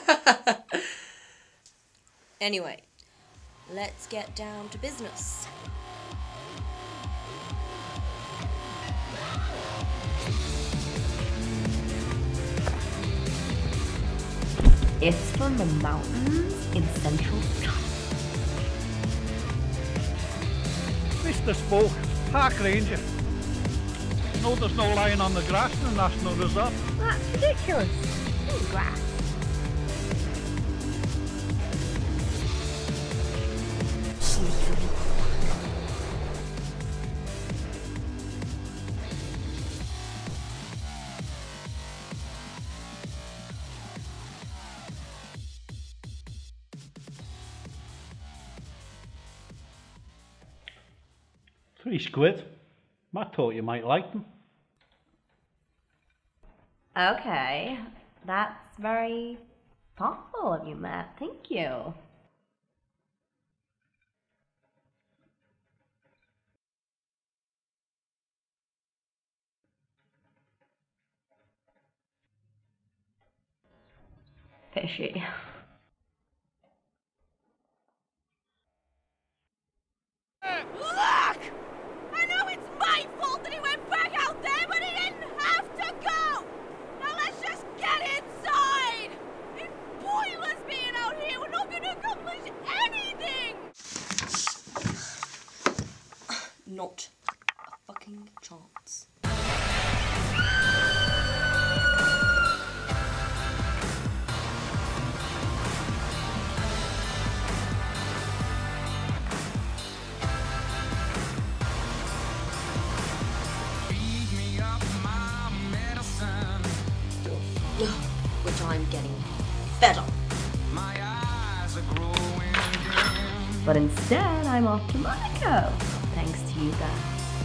Anyway, let's get down to business. It's from the mountains in central China. Mr. Spoke, Park Ranger. No, there's no lying on the grass in the National Reserve. That's ridiculous. Oh, grass. £3. Matt thought you might like them. Okay, that's very thoughtful of you, Matt. Thank you. Fishy. Look! I know it's my fault that he went back out there, but he didn't have to go! Now let's just get inside! It's pointless being out here, we're not gonna accomplish anything! Not a fucking chance. Which I'm getting fed up. But instead, I'm off to Monaco, thanks to you guys.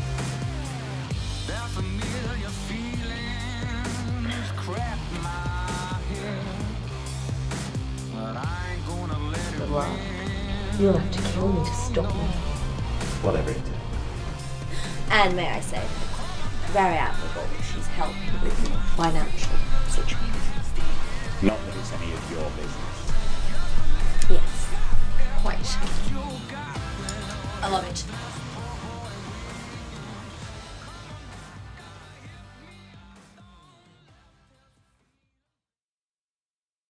But well, you'll have to kill me to stop me. Whatever it takes. And may I say, very admirable that she's helped with your financial situation. Not that it's any of your business.